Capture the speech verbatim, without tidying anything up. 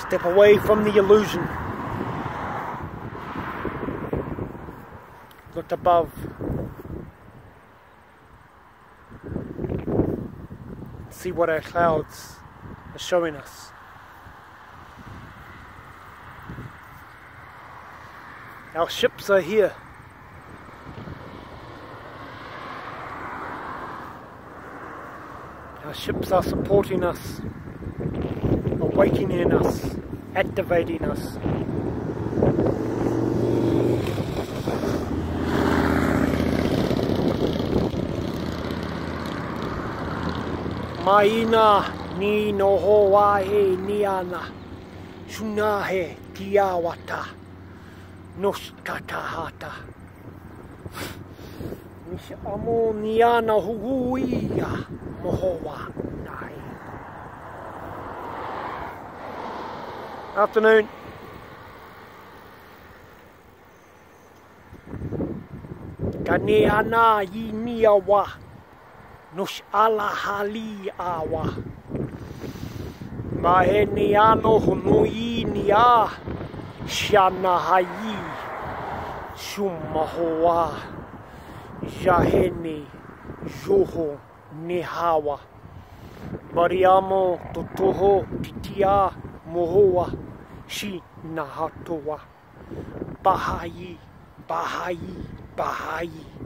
Step away from the illusion. Look above. See what our clouds are showing us. Our ships are here. Our ships are supporting us, awakening us, activating us. Maina ni noho wahe ni ana, shunahe tiawata, noshtatahata. Nish amo ni ana huguia mohowa nai. Afternoon. Kane ana yi ni awa. Nos ala hali awa. Mahe ni ano honui ni a. Shana hayi. Shumahoa. Jahene. Joho. Nehawa. Mariamo totoho titia mohoa. Shi nahatoa. Bahai. Bahai. Bahai.